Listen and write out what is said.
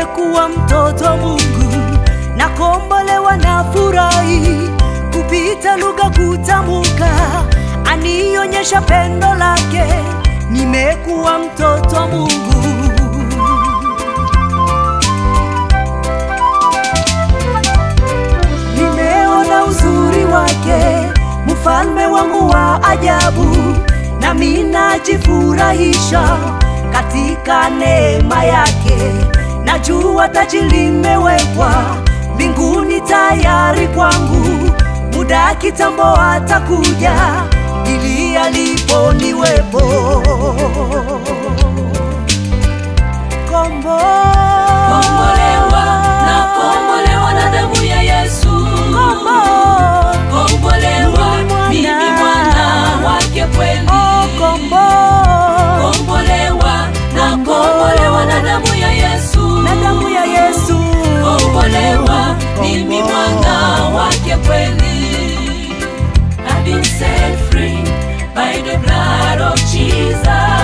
nimekuwa mtoto wa Mungu, nakombolewa na furahi, kupita lugha kutamuka, anionyesha pendo lake, nimekuwa mtoto wa Mungu. Nimeona uzuri wake, mfalme wangu wa ajabu, nami najifurahisha katika neema yake. Najua taji limewekwa mbinguni tayari kwangu, muda kitambo atakuja ili alipo niwepo. Kombolewa na damu ya Yesu. Kombolewa, mimi mwana wake kweli. Kombolewa na damu ya Yesu. Kombolewa, mimi mwana wake kweli. I've been set free by the blood of Jesus.